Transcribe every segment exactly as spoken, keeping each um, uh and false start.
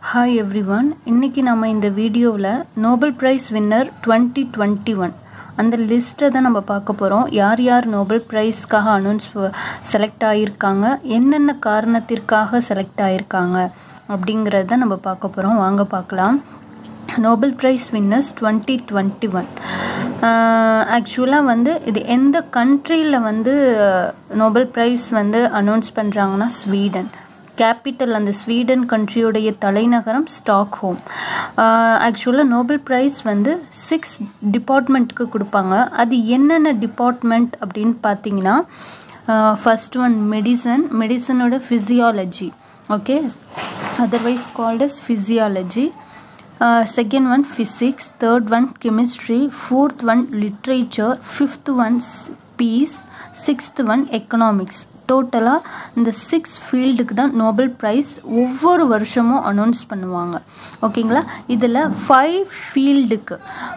Hi everyone, இன்னைக்கு நாம இந்த வீடியோவில் Nobel prize winner twenty twenty-one அந்த லிஸ்ட்டை தான் நம்ம பார்க்க போகிறோம். யார் யார் நோபல் பிரைஸ்க்காக அனௌன்ஸ் செலக்ட் ஆகியிருக்காங்க, என்னென்ன காரணத்திற்காக செலக்ட் ஆகியிருக்காங்க அப்படிங்கிறத நம்ம பார்க்க போகிறோம். வாங்க பார்க்கலாம். Nobel prize winners twenty twenty-one ஆக்சுவலாக வந்து இது எந்த கண்ட்ரியில் வந்து நோபல் பிரைஸ் வந்து அனௌன்ஸ் பண்ணுறாங்கன்னா ஸ்வீடன். கேபிட்டல் அந்த ஸ்வீடன் கண்ட்ரியோடைய தலைநகரம் ஸ்டாக்ஹோம். ஆக்சுவலாக நோபல் ப்ரைஸ் வந்து சிக்ஸ் டிபார்ட்மெண்ட்டுக்கு கொடுப்பாங்க. அது என்னென்ன டிபார்ட்மெண்ட் அப்படின்னு பார்த்தீங்கன்னா, ஃபர்ஸ்ட் ஒன் மெடிசன், மெடிசனோட physiology, okay, otherwise called as physiology. Second one physics, third one chemistry, fourth one literature, fifth one peace, sixth one economics. டோட்டலாக இந்த சிக்ஸ் ஃபீல்டுக்கு தான் நோபல் ப்ரைஸ் ஒவ்வொரு வருஷமும் அனௌன்ஸ் பண்ணுவாங்க, ஓகேங்களா. இதில் ஃபைவ் ஃபீல்டுக்கு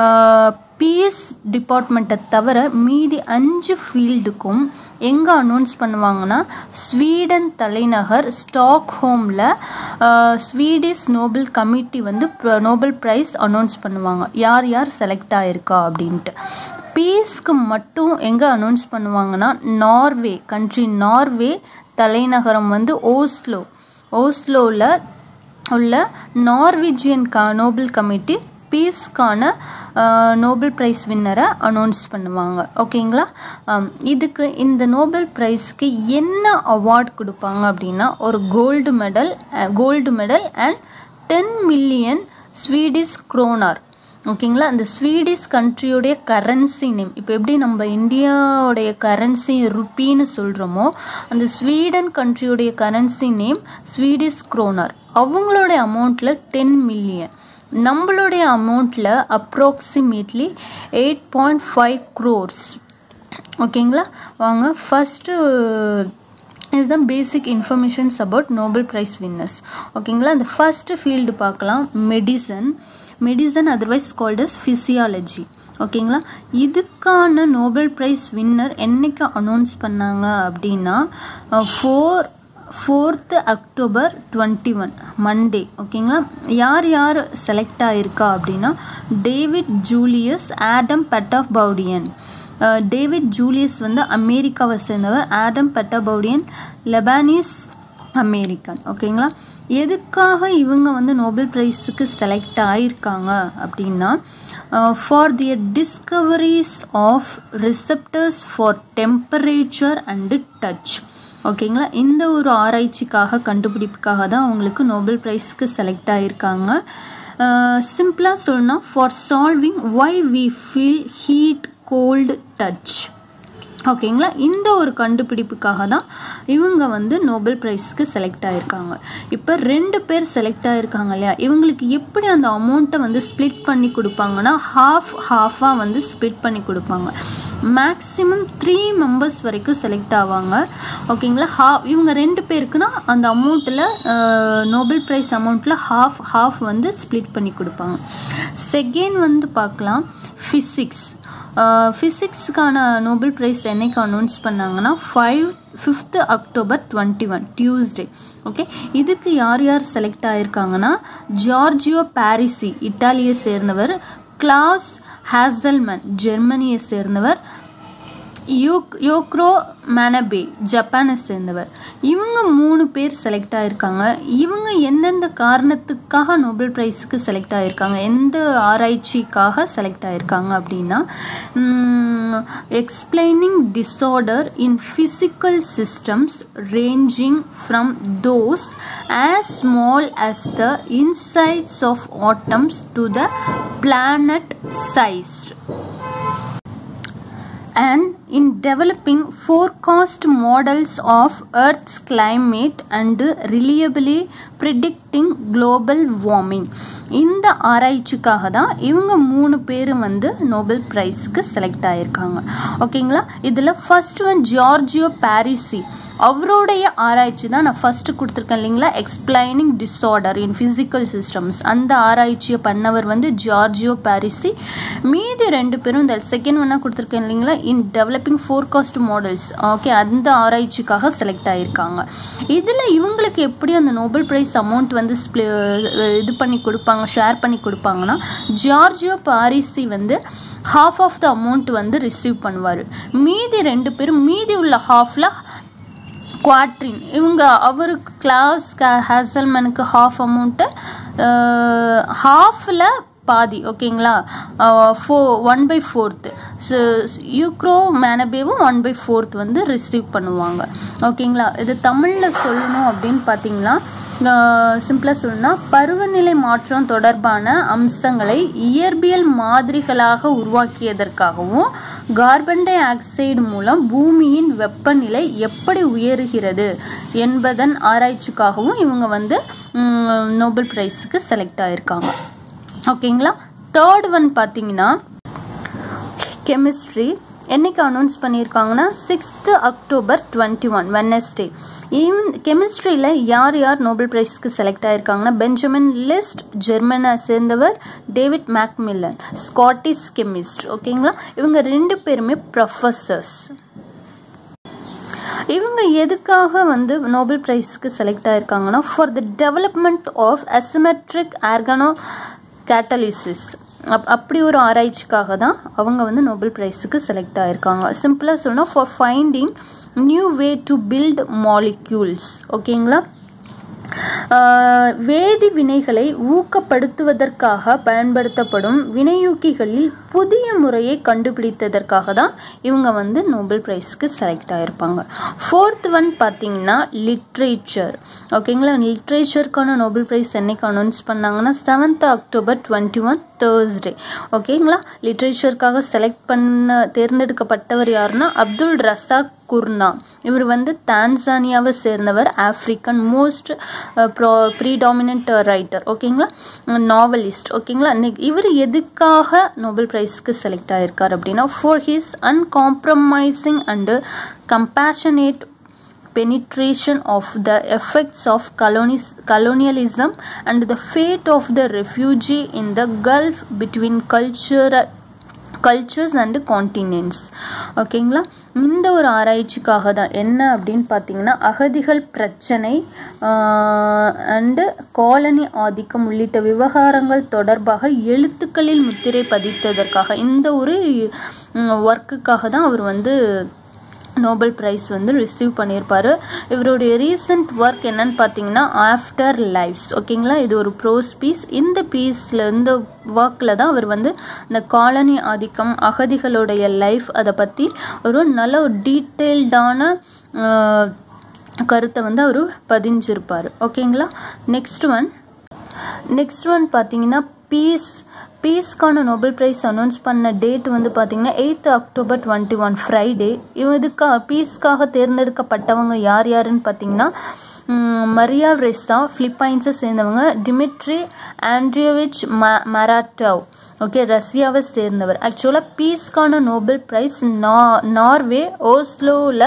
பீஸ் டிபார்ட்மெண்ட்டை தவிர மீதி அஞ்சு ஃபீல்டுக்கும் எங்கே அனௌன்ஸ் பண்ணுவாங்கன்னா ஸ்வீடன் தலைநகர் ஸ்டாக்ஹோமில் ஸ்வீடிஷ் நோபல் கமிட்டி வந்து நோபல் ப்ரைஸ் அனௌன்ஸ் பண்ணுவாங்க, யார் யார் செலக்ட் ஆகிருக்கா அப்படின்ட்டு. பீஸ்க்கு மட்டும் எங்கே அனௌன்ஸ் பண்ணுவாங்கன்னா நார்வே கண்ட்ரி, நார்வே தலைநகரம் வந்து ஓஸ்லோ, ஓஸ்லோவில் உள்ள நார்வீஜியன் க நோபல் கமிட்டி பீஸ்க்கான நோபல் ப்ரைஸ் வின்னரை அனௌன்ஸ் பண்ணுவாங்க, ஓகேங்களா. இதுக்கு இந்த நோபல் ப்ரைஸ்க்கு என்ன அவார்ட் கொடுப்பாங்க அப்படின்னா ஒரு gold medal, gold medal and ten million Swedish kronor, ஓகேங்களா. அந்த ஸ்வீடிஷ் கண்ட்ரியோடைய கரன்சி நேம், இப்போ எப்படி நம்ம இந்தியாவுடைய கரன்சி ருப்பின்னு சொல்கிறோமோ அந்த ஸ்வீடன் கண்ட்ரியோடைய கரன்சி நேம் ஸ்வீடிஷ் குரோனார். அவங்களுடைய அமௌண்ட்டில் டென் மில்லியன், நம்மளுடைய அமௌண்ட்டில் approximately eight point five crores, ஓகேங்களா. வாங்க ஃபஸ்ட்டு இதுதான் basic informations about Nobel prize winners, ஓகேங்களா. இந்த ஃபஸ்ட்டு ஃபீல்டு பார்க்கலாம், medicine. Medicine otherwise called as physiology, ஓகேங்களா. இதுக்கான நோபல் ப்ரைஸ் வின்னர் என்னைக்கு அனௌன்ஸ் பண்ணாங்க அப்படின்னா four fourth October twenty one Monday, ஓகேங்களா. யார் யார் செலக்ட் ஆகிருக்கா அப்படின்னா David Julius Ardem Patapoutian. David Julius வந்து அமெரிக்காவை சேர்ந்தவர், ஆடம் பெட்டபவுடியன் லெபானீஸ் அமெரிக்கன், ஓகேங்களா. எதுக்காக இவங்க வந்து நோபல் ப்ரைஸுக்கு செலக்ட் ஆகியிருக்காங்க அப்படின்னா for their discoveries of receptors for temperature and touch, ஓகேங்களா. இந்த ஒரு ஆராய்ச்சிக்காக கண்டுபிடிப்புக்காக தான் அவங்களுக்கு நோபல் ப்ரைஸ்க்கு செலக்ட் ஆகியிருக்காங்க. சிம்பிளாக சொல்லணும், for solving why we feel heat cold touch, ஓகேங்களா. இந்த ஒரு கண்டுபிடிப்புக்காக தான் இவங்க வந்து நோபல் ப்ரைஸ்க்கு செலக்ட் ஆகிருக்காங்க. இப்போ ரெண்டு பேர் செலக்ட் ஆகிருக்காங்க இல்லையா, இவங்களுக்கு எப்படி அந்த அமௌண்ட்டை வந்து ஸ்ப்ளிட் பண்ணி கொடுப்பாங்கன்னா ஹாஃப் ஹாஃபாக வந்து ஸ்ப்ளிட் பண்ணி கொடுப்பாங்க. மேக்ஸிமம் த்ரீ மெம்பர்ஸ் வரைக்கும் செலக்ட் ஆவாங்க, ஓகேங்களா. ஹாஃப் இவங்க ரெண்டு பேருக்குன்னா அந்த அமௌண்ட்டில் நோபல் ப்ரைஸ் அமௌண்ட்டில் ஹாஃப் ஹாஃப் வந்து ஸ்ப்ளிட் பண்ணி கொடுப்பாங்க. செகண்ட் வந்து பார்க்கலாம் ஃபிசிக்ஸ். ஃபிசிக்ஸுக்கான நோபல் ப்ரைஸ் என்னைக்கு அனௌன்ஸ் பண்ணாங்கன்னா five fifth October twenty one Tuesday, okay. இதுக்கு யார் யார் செலக்ட் ஆகியிருக்காங்கன்னா ஜார்ஜியோ பாரிசி இட்டாலியை சேர்ந்தவர், கிளாஸ் ஹேசல்மன் ஜெர்மனியை சேர்ந்தவர், யோக் யோக்ரோ மேனபே ஜப்பானை சேர்ந்தவர். இவங்க மூணு பேர் செலக்ட் ஆகிருக்காங்க. இவங்க எந்தெந்த காரணத்துக்காக நோபல் ப்ரைஸுக்கு செலக்ட் ஆகிருக்காங்க, எந்த ஆராய்ச்சிக்காக செலக்ட் ஆகிருக்காங்க அப்படின்னா explaining disorder in physical systems ranging from those as small as the insides of atoms to the planet sized, and in developing forecast models of Earth's climate and reliably predicting global warming. இந்த ஆராய்ச்சிக்காக தான் இவங்க மூணு பேரும் வந்து Nobel ப்ரைஸ்க்கு select ஆகியிருக்காங்க, ஓகேங்களா. இதில் ஃபர்ஸ்ட் ஒன் ஜார்ஜியோ பாரிசி, அவருடைய ஆராய்ச்சி தான் நான் ஃபர்ஸ்ட் கொடுத்துருக்கேன் இல்லைங்களா, explaining disorder in physical systems. அந்த ஆராய்ச்சியை பண்ணவர் வந்து ஜார்ஜியோ பாரிசி. மீதி ரெண்டு பேரும் இந்த செகண்ட் ஒன்னாக கொடுத்துருக்கேன் இல்லைங்களா, in develop developing forecast models okay அந்த ஆராய்ச்சிக்காக செலக்ட் ஆகியிருக்காங்க. இதில் இவங்களுக்கு எப்படி அந்த நோபல் ப்ரைஸ் அமௌண்ட் வந்து ஸ்ப்ளி இது பண்ணி கொடுப்பாங்க ஷேர் பண்ணி கொடுப்பாங்கன்னா ஜார்ஜியோ பாரிசி வந்து ஹாஃப் ஆஃப் த அமௌண்ட் வந்து ரிசீவ் பண்ணுவார். மீதி ரெண்டு பேரும் மீதி உள்ள ஹாஃபில் குவாட்ரின் இவங்க அவருக்கு கிளாஸ் ஹேசல்மனுக்கு ஹாஃப் அமௌண்ட்டு ஹாஃபில் பாதி ஓகேங்களா four one by fourth Syukuro மேனபேவும் ஒன் பை ஃபோர்த் வந்து ரிசீவ் பண்ணுவாங்க ஓகேங்களா. இது தமிழில் சொல்லணும் அப்படின்னு பார்த்தீங்கன்னா சிம்பிளாக சொல்லணும்னா பருவநிலை மாற்றம் தொடர்பான அம்சங்களை இயற்பியல் மாதிரிகளாக உருவாக்கியதற்காகவும் கார்பன் டை ஆக்சைடு மூலம் பூமியின் வெப்பநிலை எப்படி உயருகிறது என்பதன் ஆராய்ச்சிக்காகவும் இவங்க வந்து நோபல் ப்ரைஸுக்கு செலக்ட் ஆகியிருக்காங்க ஓகேங்களா. தேர்ட் ஒன் பார்த்தீங்கன்னா கெமிஸ்ட்ரி என்னைக்கு அனௌன்ஸ் பண்ணியிருக்காங்கன்னா sixth October twenty one Wednesday. Even கெமிஸ்ட்ரியில் யார் யார் நோபல் ப்ரைஸ்க்கு செலக்ட் ஆகியிருக்காங்கன்னா பெஞ்சமின் லிஸ்ட் ஜெர்மனை சேர்ந்தவர், டேவிட் மேக்மில்லன் ஸ்காட்டிஷ் கெமிஸ்ட் ஓகேங்களா. இவங்க ரெண்டு பேருமே ப்ரொஃபஸர்ஸ். இவங்க எதுக்காக வந்து நோபல் ப்ரைஸ்க்கு செலக்ட் ஆகியிருக்காங்கன்னா for the development of asymmetric organocatalysis அப் அப்படி ஒரு ஆராய்ச்சிக்காக தான் அவங்க வந்து நோபல் ப்ரைஸுக்கு செலக்ட் ஆகியிருக்காங்க. சிம்பிளாக சொல்லணும் for finding new way to build molecules ஓகேங்களா. வேதி வினைகளை ஊக்கப்படுத்துவதற்காக பயன்படுத்தப்படும் வினையூக்கிகளில் புதிய முறையை கண்டுபிடித்ததற்காக தான் இவங்க வந்து நோபல் ப்ரைஸ்க்கு செலக்ட் ஆகியிருப்பாங்க. ஃபோர்த் ஒன் பார்த்தீங்கன்னா லிட்ரேச்சர் ஓகேங்களா. லிட்ரேச்சருக்கான நோபல் ப்ரைஸ் என்னைக்கு அனௌன்ஸ் பண்ணாங்கன்னா seventh October twenty one Thursday ஓகேங்களா. லிட்ரேச்சருக்காக செலக்ட் பண்ண தேர்ந்தெடுக்கப்பட்டவர் யாருன்னா அப்துல் ரசாக் குர்னா. இவர் வந்து தான்சானியாவை சேர்ந்தவர், African most pro predominant writer ஓகேங்களா, நாவலிஸ்ட் ஓகேங்களா. இவர் எதுக்காக நோபல் ப்ரைஸ்க்கு செலக்ட் ஆகியிருக்கார் அப்படின்னா for his uncompromising and compassionate penetration of the effects of colonialism and the fate of the refugee in the gulf between culture cultures and continents ஓகேங்களா. இந்த ஒரு ஆராய்ச்சிக்காக தான் என்ன அப்படின்னு பார்த்தீங்கன்னா அகதிகள் பிரச்சனை அண்டு காலனி ஆதிக்கம் உள்ளிட்ட விவகாரங்கள் தொடர்பாக எழுத்துக்களில் முத்திரை பதித்ததற்காக இந்த ஒரு ஒர்க்குக்காக தான் அவர் வந்து நோபல் ப்ரைஸ் வந்து ரிசீவ் பண்ணியிருப்பார். இவருடைய ரீசன்ட் ஒர்க் என்னன்னு பார்த்தீங்கன்னா ஆஃப்டர் லைஃப்ஸ் ஓகேங்களா. இது ஒரு ப்ரோஸ் பீஸ். இந்த பீஸில் இந்த ஒர்க்கில் தான் அவர் வந்து இந்த காலனி ஆதிக்கம் அகதிகளுடைய லைஃப் அதை பற்றி ஒரு நல்ல ஒரு டீட்டெயில்டான கருத்தை வந்து அவர் பதிஞ்சிருப்பார் ஓகேங்களா. நெக்ஸ்ட் ஒன் நெக்ஸ்ட் ஒன் பார்த்தீங்கன்னா பீஸ் பீஸ்க்கான நோபல் ப்ரைஸ் அனௌன்ஸ் பண்ண டேட் வந்து பார்த்தீங்கன்னா eighth October twenty one Friday. இதுக்காக பீஸ்க்காக தேர்ந்தெடுக்கப்பட்டவங்க யார் யாருன்னு பார்த்தீங்கன்னா மரியா ரெஸ்ஸா பிலிப்பைன்ஸை சேர்ந்தவங்க, டிமிட்ரி ஆண்ட்ரியோவிச் மா மராட்டோவ் ஓகே ரஷ்யாவை சேர்ந்தவர். ஆக்சுவலாக பீஸ்க்கான நோபல் ப்ரைஸ் நா நார்வே ஓஸ்லோவில்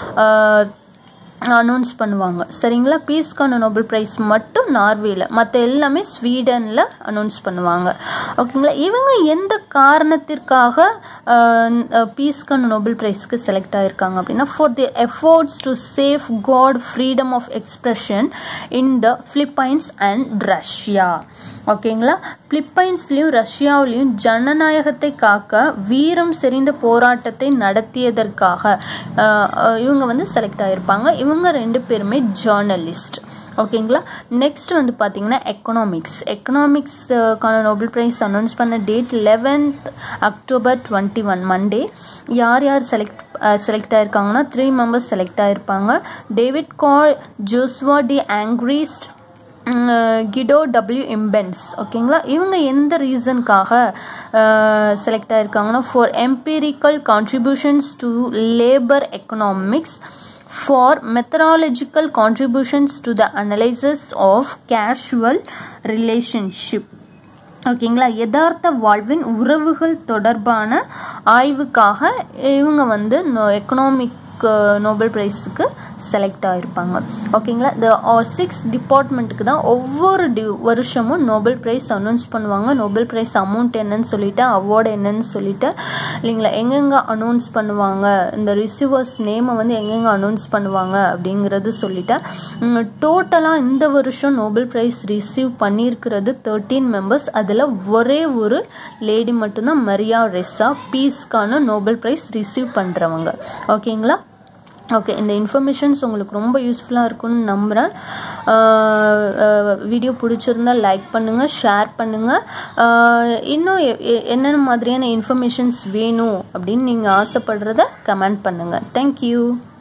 அனௌன்ஸ் பண்ணுவாங்க சரிங்களா. பீஸ்க்கான நோபல் ப்ரைஸ் மட்டும் நார்வேல, மற்ற எல்லாமே ஸ்வீடனில் அனௌன்ஸ் பண்ணுவாங்க ஓகேங்களா. இவங்க எந்த காரணத்திற்காக பீஸ்க்கான நோபல் ப்ரைஸ்க்கு செலக்ட் ஆகியிருக்காங்க அப்படின்னா for the efforts to safeguard freedom of expression in the Philippines and Russia ஓகேங்களா. பிலிப்பைன்ஸ்லையும் ரஷ்யாவிலையும் ஜனநாயகத்தை காக்க வீரம் செறிந்த போராட்டத்தை நடத்தியதற்காக இவங்க வந்து செலக்ட் ஆகியிருப்பாங்க. இவங்க ரெண்டு பேருமே ஜேர்னலிஸ்ட் ஓகேங்களா. நெக்ஸ்ட் வந்து பார்த்தீங்கன்னா எக்கனாமிக்ஸ் எக்கனாமிக்ஸ்க்கான நோபல் ப்ரைஸ் அனௌன்ஸ் பண்ண date eleventh October twenty one Monday. யார் யார் செலக்ட் செலக்ட் ஆகிருக்காங்கன்னா த்ரீ மெம்பர்ஸ் செலக்ட் ஆகிருப்பாங்க. David Card, Joshua D Angrist, Guido W Imbens ஓகேங்களா. இவங்க எந்த ரீசனுக்காக செலக்ட் ஆகிருக்காங்கன்னா for empirical contributions to labour economics, for methodological contributions to the analysis of casual relationship ஓகேங்களா. யதார்த்த வாழ்வின் உறவுகள் தொடர்பான ஆய்வுக்காக இவங்க வந்து எக்கனாமிக் நோபல் ப்ரைஸுக்கு செலக்ட் ஆகிருப்பாங்க. ஓகேங்களா? இந்த சிக்ஸ் டிபார்ட்மெண்ட்டுக்கு தான் ஒவ்வொரு டி வருஷமும் நோபல் ப்ரைஸ் அனௌன்ஸ் பண்ணுவாங்க. நோபல் ப்ரைஸ் அமௌண்ட் என்னன்னு சொல்லிட்டு, அவார்டு என்னன்னு சொல்லிட்டு இல்லைங்களா, எங்கெங்கே அனௌன்ஸ் பண்ணுவாங்க, இந்த ரிசீவர்ஸ் நேமை வந்து எங்கெங்கே அனௌன்ஸ் பண்ணுவாங்க அப்படிங்கிறது சொல்லிட்டு, டோட்டலாக இந்த வருஷம் நோபல் ப்ரைஸ் ரிசீவ் பண்ணியிருக்கிறது தேர்ட்டீன் மெம்பர்ஸ். அதில் ஒரே ஒரு லேடி மட்டும்தான், மரியா ரெஸா, பீஸ்க்கான நோபல் ப்ரைஸ் ரிசீவ் பண்ணுறவங்க. ஓகேங்களா? ஓகே, இந்த இன்ஃபர்மேஷன்ஸ் உங்களுக்கு ரொம்ப யூஸ்ஃபுல்லாக இருக்கும்னு நம்புகிறேன். வீடியோ பிடிச்சிருந்தா லைக் பண்ணுங்கள், ஷேர் பண்ணுங்கள். இன்னும் என்னென்ன மாதிரியான இன்ஃபர்மேஷன்ஸ் வேணும் அப்படின்னு நீங்கள் ஆசைப்படுறத கமெண்ட் பண்ணுங்கள். தேங்க்யூ.